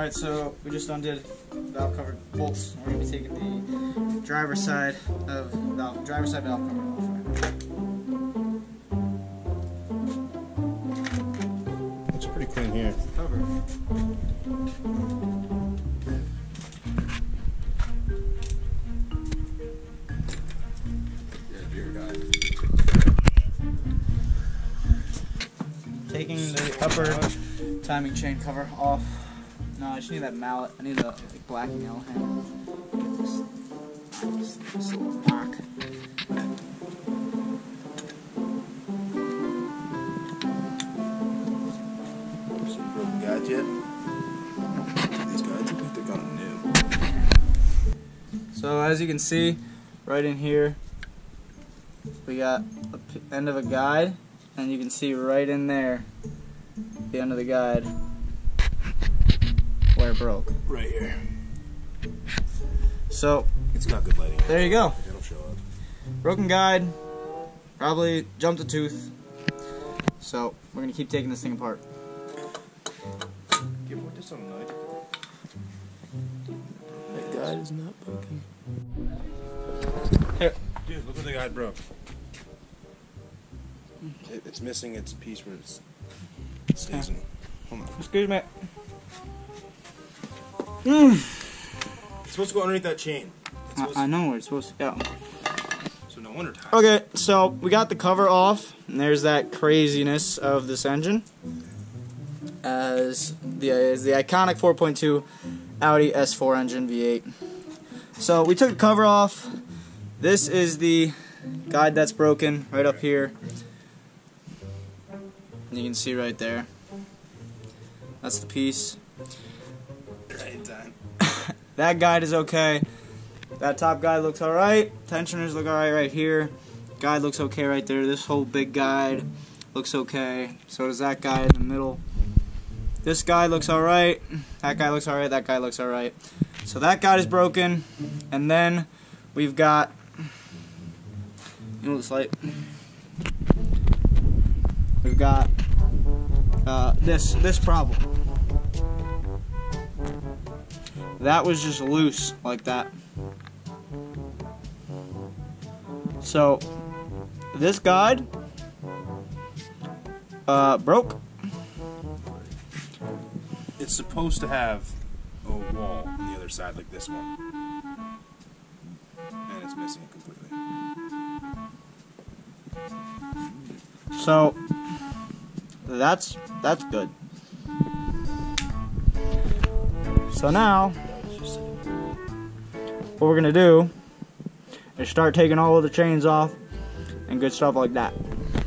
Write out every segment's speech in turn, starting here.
Alright, so we just undid valve cover bolts. We're going to be taking the driver's side valve cover off. Looks pretty clean here. Cover. Taking the upper timing chain cover off. No, I just need that mallet. I need the black and yellow handle. Get this little knock. Some broken guides yet? These guides look like they're kind of new. So as you can see, right in here, we got the end of a guide, and you can see right in there, the end of the guide, where it broke. Right here. So It's got good lighting. there you go. It'll show up. Broken guide, probably jumped a tooth. So we're gonna keep taking this thing apart. Give what this on night. That guide is not broken. Here. Dude, look what the guide broke. It's missing its piece where it stays in. Hold on. Excuse me. It's supposed to go underneath that chain. I know where it's supposed to go. So no wonder time. Okay, so we got the cover off, and there's that craziness of this engine. As the iconic 4.2 Audi S4 engine V8. So we took the cover off. This is the guide that's broken right up here. And you can see right there. That's the piece. Right time. That guide is okay. That top guide looks alright. Tensioners look alright right here. Guide looks okay right there. This whole big guide looks okay. So does that guide in the middle. This guide looks alright. That guide looks alright. That guide looks alright. So that guide is broken. And then we've got, you know, this light. We've got this problem. That was just loose like that. So this guide broke. It's supposed to have a wall on the other side like this one. And it's missing it completely. So that's good. So now what we're gonna do is start taking all of the chains off and good stuff like that.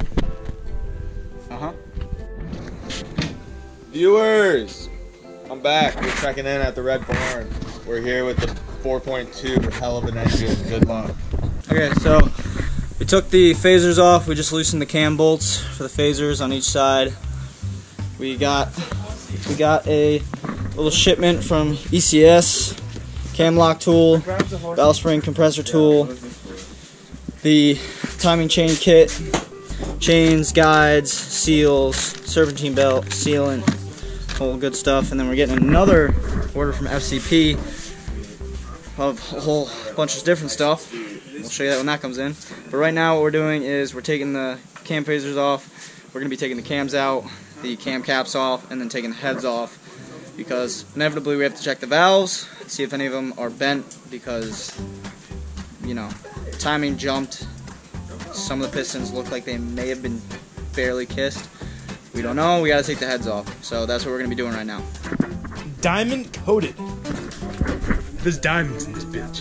Viewers, I'm back. We're checking in at the Red Barn. We're here with the 4.2, hell of an engine. Good luck. Okay, so we took the phasers off. We just loosened the cam bolts for the phasers on each side. We got a little shipment from ECS, cam lock tool, valve spring compressor tool, the timing chain kit, chains, guides, seals, serpentine belt, sealant, all good stuff. And then we're getting another order from FCP of a whole bunch of different stuff. We'll show you that when that comes in. But right now what we're doing is we're taking the cam phasers off. We're going to be taking the cams out, the cam caps off, and then taking the heads off. Because inevitably we have to check the valves, see if any of them are bent, because, you know, timing jumped. Some of the pistons look like they may have been barely kissed. We don't know, we gotta take the heads off. So that's what we're gonna be doing right now. Diamond coated. There's diamonds in this bitch.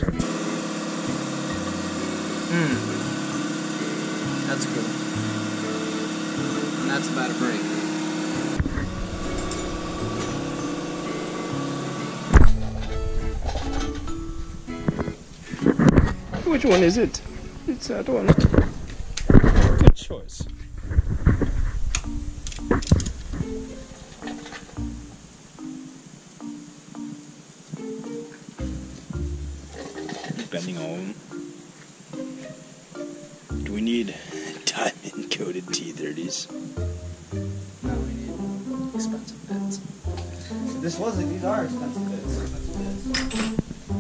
That's cool. And that's about a break. Which one is it? It's that one. Good choice. Bending on. Do we need diamond coated T30s? No, we need expensive bits. These are expensive bits.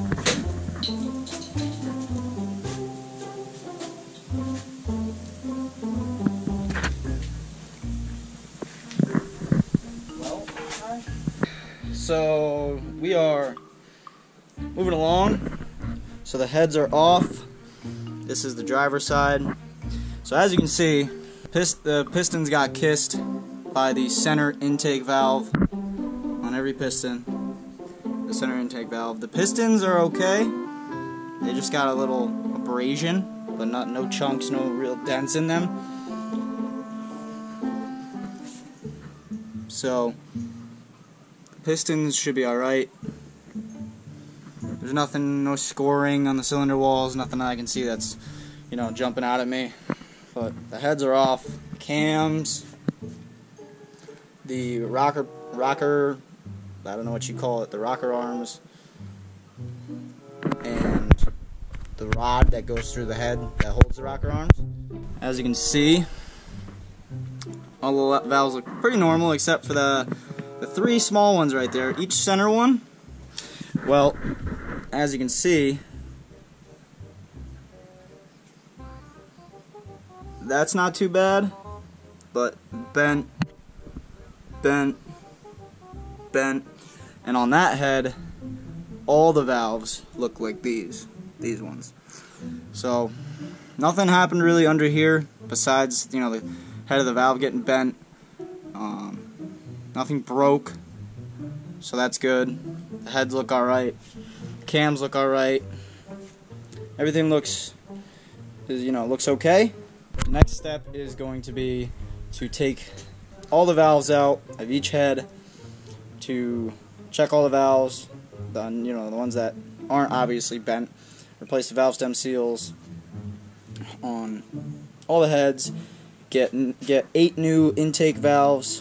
So we are moving along. So the heads are off. This is the driver's side. So as you can see, the pistons got kissed by the center intake valve on every piston. The center intake valve. The pistons are okay. They just got a little abrasion, but no chunks, no real dents in them. So pistons should be alright. There's nothing, no scoring on the cylinder walls, nothing I can see that's, jumping out at me. But the heads are off. Cams, the rocker, I don't know what you call it, the rocker arms, and the rod that goes through the head that holds the rocker arms. As you can see, all the valves look pretty normal except for the three small ones right there. Each center one, well, as you can see, that's not too bad, but bent, and on that head, all the valves look like these ones. So nothing happened really under here besides, the head of the valve getting bent. Nothing broke, so that's good. The heads look alright. Cams look alright. Everything looks okay. The next step is going to be to take all the valves out of each head, to check all the valves, the ones that aren't obviously bent, replace the valve stem seals on all the heads, get 8 new intake valves,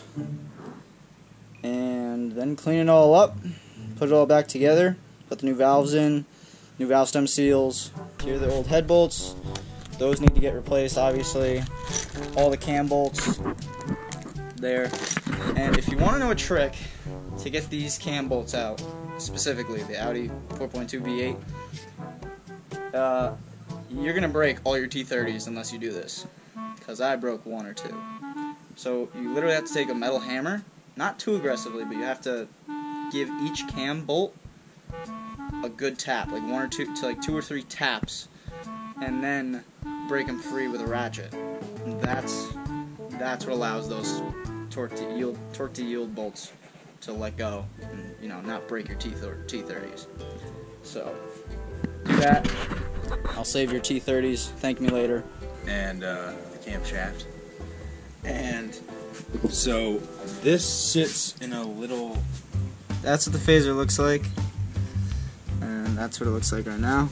and then clean it all up, put it all back together, put the new valves in, new valve stem seals. Here are the old head bolts. Those need to get replaced, obviously. All the cam bolts there. And if you want to know a trick to get these cam bolts out, specifically the Audi 4.2 V8, you're going to break all your T30s unless you do this, because I broke 1 or 2. So you literally have to take a metal hammer, not too aggressively, but you have to give each cam bolt a good tap, like 1 or 2 to like 2 or 3 taps, and then break them free with a ratchet. And that's what allows those torque to yield bolts to let go and not break your T30s. So do that. I'll save your T30s. Thank me later. And the camshaft. And so this sits in a little. That's what the phaser looks like, and that's what it looks like right now.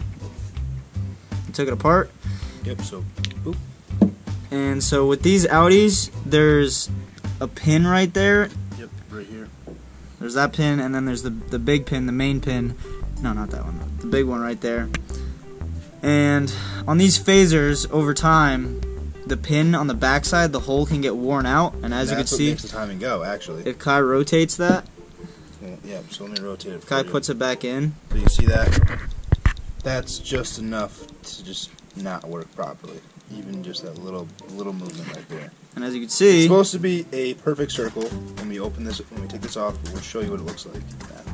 I took it apart. Yep. So. Boop. And so with these Audis, there's a pin right there. Yep. Right here. There's that pin, and then there's the big pin, the main pin. No, not that one. The big one right there. And on these phasers, over time, the pin on the backside, the hole can get worn out, and as you can see, that's what makes the timing go. Actually, if Kai rotates that, yeah. So let me rotate it. Kai puts it back in. So you see that? That's just enough to just not work properly. Even just that little movement right there. And as you can see, it's supposed to be a perfect circle. When we open this, when we take this off, we'll show you what it looks like.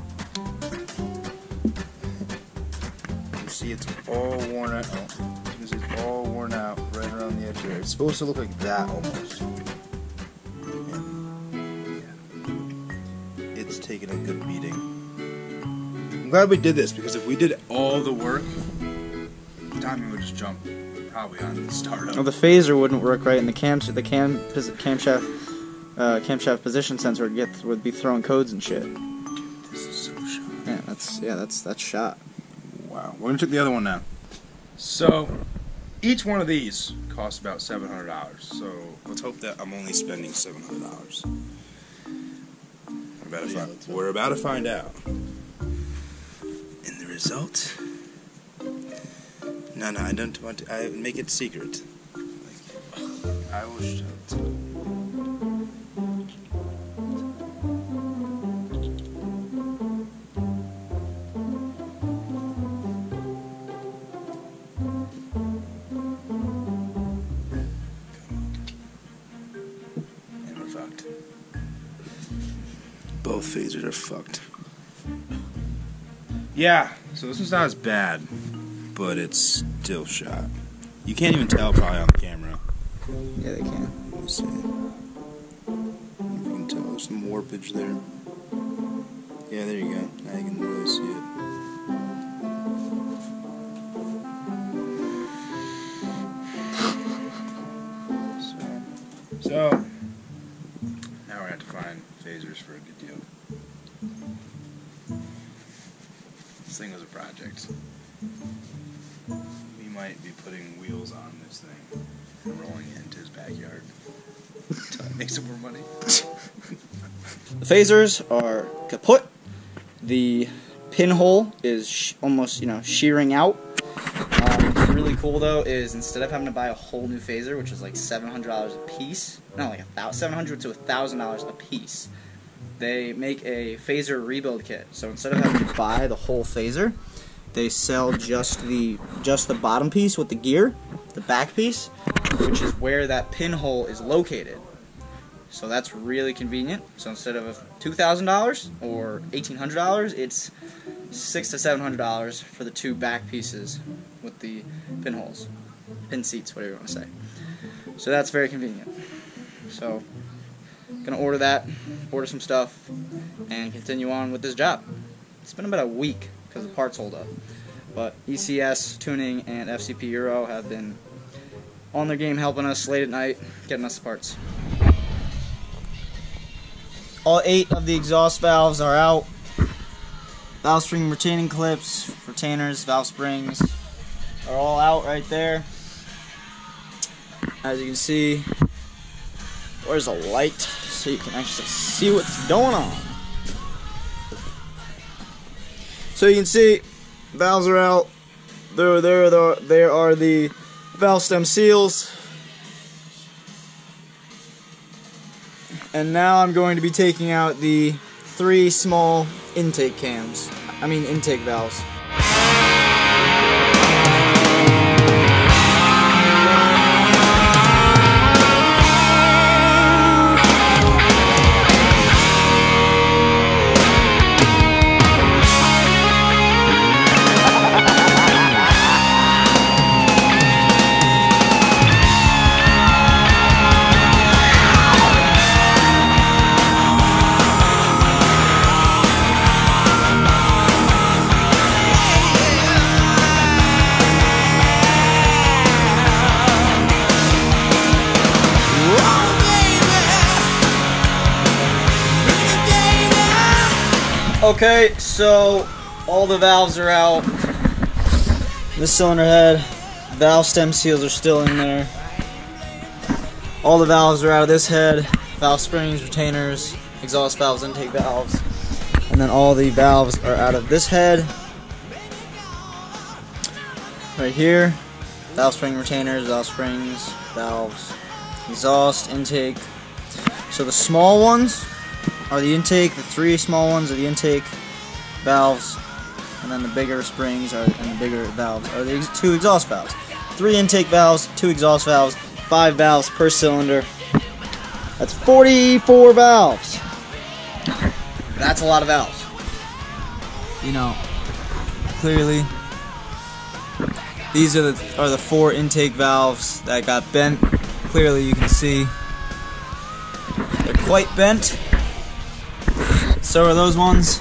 You see, it's all worn out. Oh, you can see it's all worn out right around the edge there. It's supposed to look like that almost. And, yeah. It's taken a good beating. I'm glad we did this, because if we did all the work, the timing would just jump. Probably on the startup. Well, the phaser wouldn't work right, and the camshaft position sensor would be throwing codes and shit. This is so shot. Yeah, that's shot. Wow. We're gonna check the other one now. So each one of these costs about $700. So let's hope that I'm only spending $700. We're about to find out. And the result. No, I don't want to. I make it secret. I will shout. both phasers are fucked. Yeah, so this one's not as bad, but it's still shot. You can't even tell probably on the camera. Yeah, they can. Let's see. You can tell there's some warpage there. Yeah, there you go. Now you can really see it. So now we're gonna have to find phasers for a good deal. This thing was a project. We might be putting wheels on this thing and rolling it into his backyard until I make some more money. The phasers are kaput. The pinhole is almost, shearing out. What's really cool though is instead of having to buy a whole new phaser, which is like $700 a piece, no, like $700 to $1,000 a piece, they make a phaser rebuild kit. So instead of having to buy the whole phaser, they sell just the bottom piece with the gear, the back piece, which is where that pinhole is located. So that's really convenient. So instead of $2,000 or $1,800, it's $600 to $700 for the two back pieces with the pinholes, pin seats, whatever you want to say. So that's very convenient. So gonna order that, order some stuff, and continue on with this job. It's been about a week because the parts hold up, but ECS Tuning and FCP Euro have been on their game, helping us late at night, getting us the parts. All 8 of the exhaust valves are out. Valve spring retaining clips, retainers, valve springs are all out right there. As you can see, there's a light so you can actually see what's going on. So you can see valves are out. There are the valve stem seals. And now I'm going to be taking out the 3 small intake valves. Okay, so all the valves are out. This cylinder head, valve stem seals are still in there. All the valves are out of this head, valve springs, retainers, exhaust valves, intake valves. And then all the valves are out of this head. Right here, valve spring retainers, valve springs, valves, exhaust, intake. So the small ones are the intake, the 3 small ones are the intake valves, and then the bigger springs and the bigger valves are the 2 exhaust valves. 3 intake valves, 2 exhaust valves, 5 valves per cylinder. That's 44 valves. That's a lot of valves. Clearly, these are the 4 intake valves that got bent. Clearly, you can see they're quite bent. So are those ones.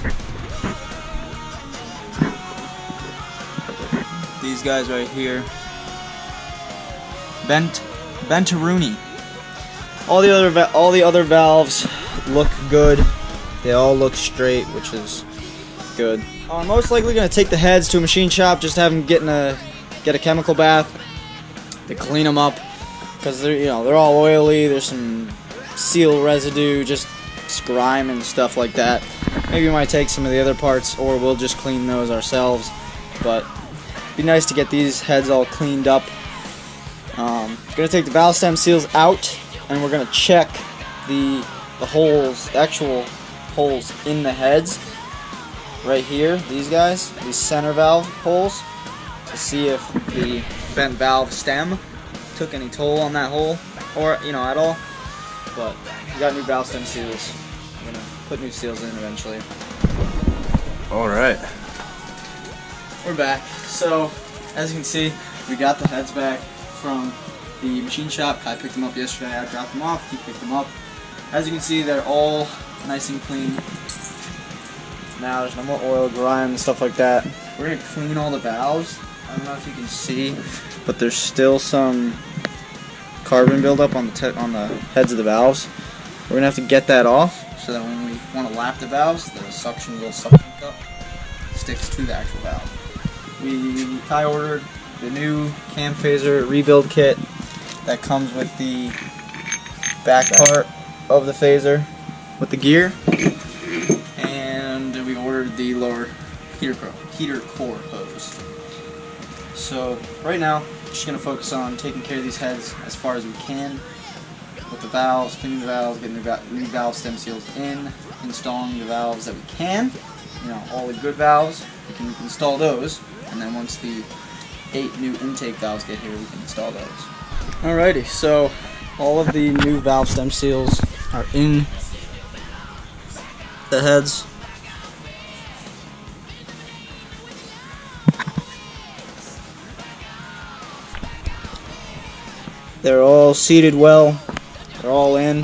These guys right here. Bent-a-rooney. All the other valves look good. They all look straight, which is good. I'm most likely going to take the heads to a machine shop, just have them get a chemical bath to clean them up, because they're all oily. There's some seal residue, just grime and stuff like that. Maybe we might take some of the other parts, or we'll just clean those ourselves. But it'd be nice to get these heads all cleaned up. Gonna take the valve stem seals out, and we're gonna check the holes, the actual holes in the heads. Right here, these guys, these center valve holes, to see if the bent valve stem took any toll on that hole, or at all. But we got new valve stem seals. I'm gonna put new seals in eventually. All right. We're back. So, as you can see, we got the heads back from the machine shop. I picked them up yesterday. I dropped them off. He picked them up. As you can see, they're all nice and clean. Now there's no more oil, grime, and stuff like that. We're gonna clean all the valves. I don't know if you can see, but there's still some carbon buildup on the heads of the valves. We're gonna have to get that off so that when we want to lap the valves, the little suction cup sticks to the actual valve. I ordered the new cam phaser rebuild kit that comes with the back part of the phaser with the gear, and we ordered the lower heater core hose. So right now, we're just going to focus on taking care of these heads as far as we can with the valves, cleaning the valves, getting the new valve stem seals in, installing the valves that we can. You know, all the good valves, we can install those, and then once the 8 new intake valves get here, we can install those. Alrighty, so all of the new valve stem seals are in the heads. They're all seated well, they're all in.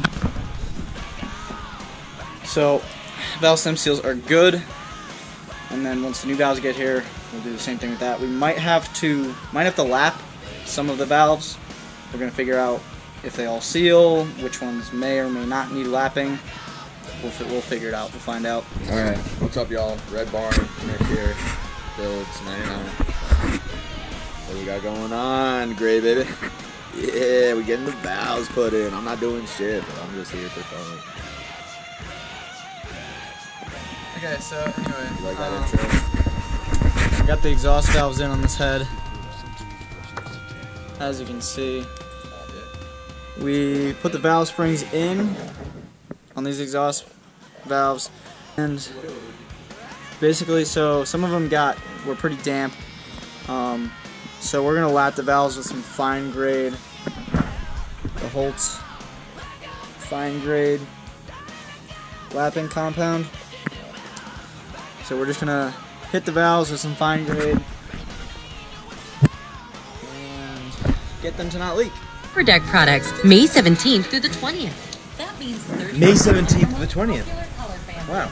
So valve stem seals are good, and then once the new valves get here, we'll do the same thing with that. We might have to lap some of the valves. We're gonna figure out if they all seal, which ones may or may not need lapping. We'll figure it out. We'll find out. All right, what's up, y'all? Red Barn right here. Builds 99. What we got going on, Gray baby? Yeah, we getting the valves put in. I'm not doing shit, but I'm just here for fun. Okay, so anyway, You like that intro? I got the exhaust valves in on this head. As you can see, we put the valve springs in on these exhaust valves, and basically, so some of them were pretty damp. So we're gonna lap the valves with some fine grade, the Holtz fine grade lapping compound. So we're just gonna hit the valves with some fine grade and get them to not leak. Deck products, May 17th through the 20th. That means Thursday. May 17th to the 20th. Wow.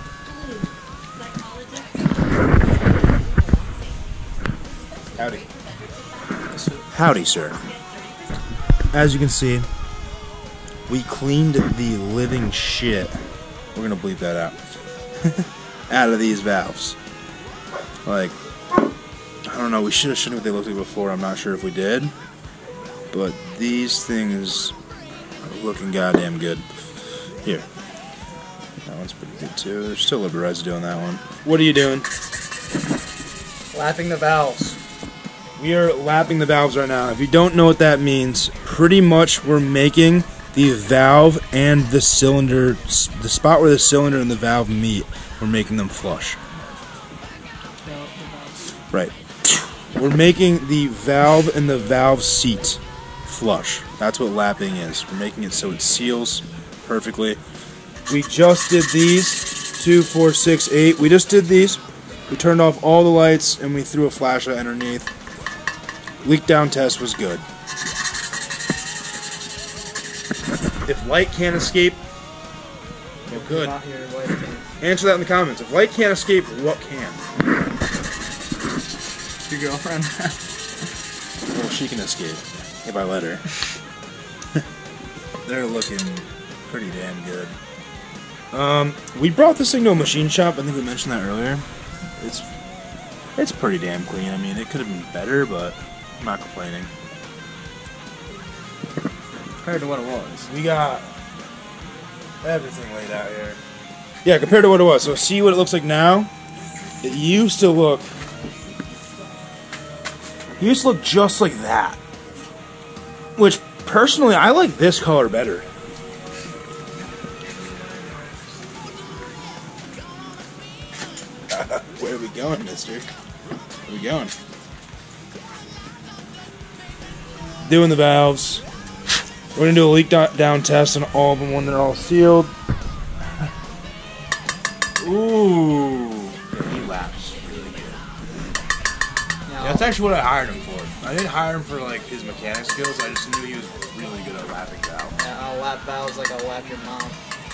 Howdy. Howdy, sir. As you can see, we cleaned the living shit. We're gonna bleep that out. Out of these valves. Like, I don't know, we should have shown what they looked like before. I'm not sure if we did. But these things are looking goddamn good. Here. That one's pretty good too. There's still a little bit of residue on that one. What are you doing? Lapping the valves. We are lapping the valves right now. If you don't know what that means, pretty much we're making the valve and the cylinder, the spot where the cylinder and the valve meet, we're making them flush. Right. We're making the valve and the valve seat flush. That's what lapping is. We're making it so it seals perfectly. We just did these 2, 4, 6, 8. We just did these. We turned off all the lights and we threw a flashlight underneath. Leak down test was good. If light can't escape, well, good. Answer that in the comments. If light can't escape, what can? Your girlfriend. Well, she can escape if I let her. They're looking pretty damn good. We brought this thing to a machine shop. I think we mentioned that earlier. It's pretty damn clean. I mean, it could have been better, but I'm not complaining. Compared to what it was. We got everything laid out here. Yeah, compared to what it was. So see what it looks like now? It used to look just like that. Which, personally, I like this color better. Where are we going, mister? Where are we going? Doing the valves. We're going to do a leak down test on all of them when they're all sealed. laps really good. Yeah, That's actually what I hired him for. I didn't hire him for like his mechanic skills. I just knew he was really good at lapping valves. yeah, I'll lap valves like I'll lap your mom.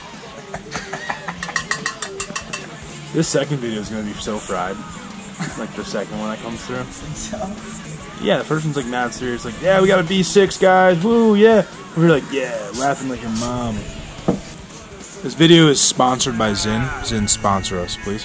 This second video is gonna be so fried. Like the second one that comes through. Yeah, the first one's like mad serious. Like, yeah, we got a B6, guys. Woo, yeah. We're like, yeah, laughing like your mom. This video is sponsored by Zyn. Zyn, sponsor us, please.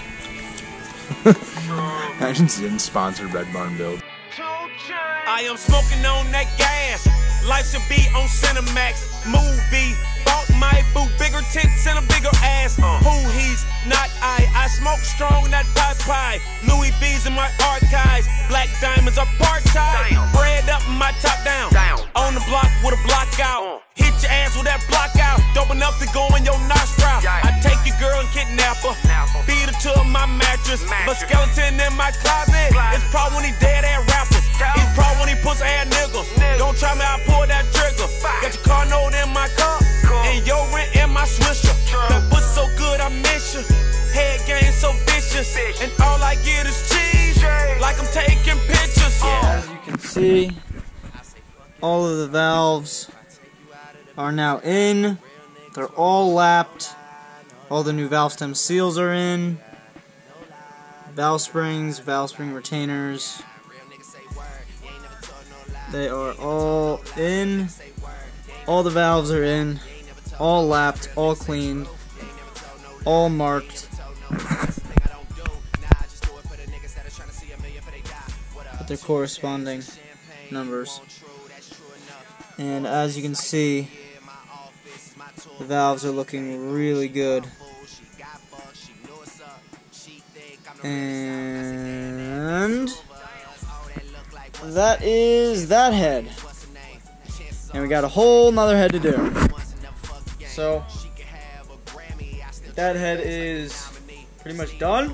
Imagine Zyn sponsored Red Barn Build. I am smoking on that gas. Life should be on Cinemax. Movie. Bought my boo. Bigger tits and a bigger ass. Who he's not I smoke strong, not pie. Louis V's in my archives. Black diamonds are part-time. Bread up and my top down. On the block with a block out. Hit your ass with that block out. Dope enough to go in your nostril. I take your girl and kidnap her. Beat her to my mattress. But skeleton in my closet. It's probably when he dead ass rapper. It's probably when he puts ass niggas. Don't try me, I pull that trigger. Got your car note in my car. And your rent in my swisher. That pussy so good I miss you. Head game so vicious. And all I get is cheese. Like I'm taking pictures. As you can see, all of the valves are now in. They're all lapped. All the new valve stem seals are in. Valve springs, valve spring retainers. They are all in. All the valves are in. All lapped, all cleaned, all marked. With their corresponding numbers. And as you can see, the valves are looking really good. And that is that head. And we got a whole nother head to do. So that head is pretty much done.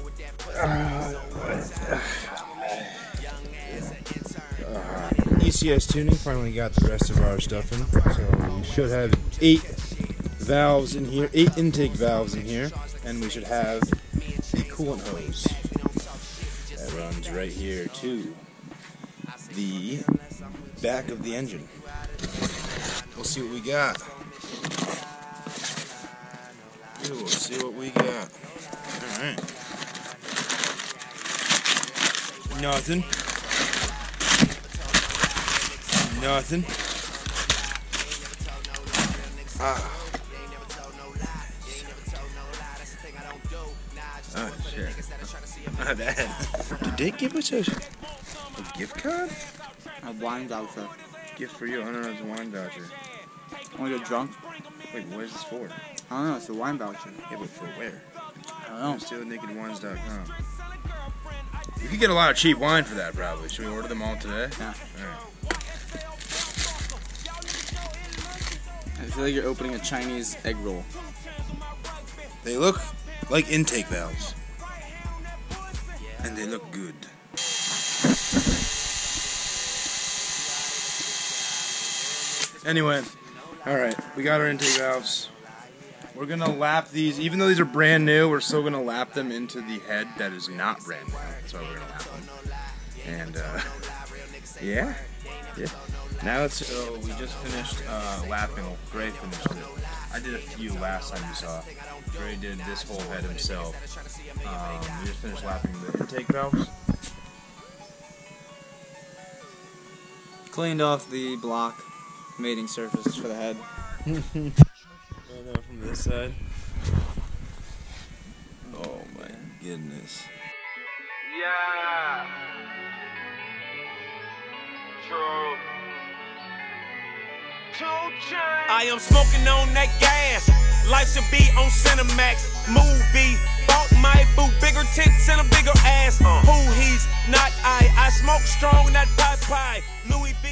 ECS tuning finally got the rest of our stuff in, so we should have 8 valves in here, 8 intake valves in here, and we should have the coolant hose that runs right here to the back of the engine. We'll see what we got. We'll see what we got. Alright. Nothing. Nothing. Ah. Oh shit. Not bad. Did they give us a gift card? A wine voucher. Gift for you. I don't know, it's a wine voucher. I want to get drunk. Wait, what is this for? I don't know, it's a wine voucher. Yeah, but for where? I don't know. SteelNakedWines.com. We could get a lot of cheap wine for that, probably. Should we order them all today? Yeah. Alright. I feel like you're opening a Chinese egg roll. They look like intake valves. And they look good. Anyway, alright, we got our intake valves. We're gonna lap these, even though these are brand new, we're still gonna lap them into the head that is not brand new. That's why we're gonna lap them. And, yeah. Now it's, so we just finished lapping. Gray finished it. I did a few last time you saw. Gray did this whole head himself. We just finished lapping the intake valves. Cleaned off the block mating surface for the head. From this side. Oh my goodness. Yeah. True. I am smoking on that gas. Life should be on Cinemax. Movie. Bought my boo. Bigger tits and a bigger ass. Who he's not I smoke strong, not pie. Louis V.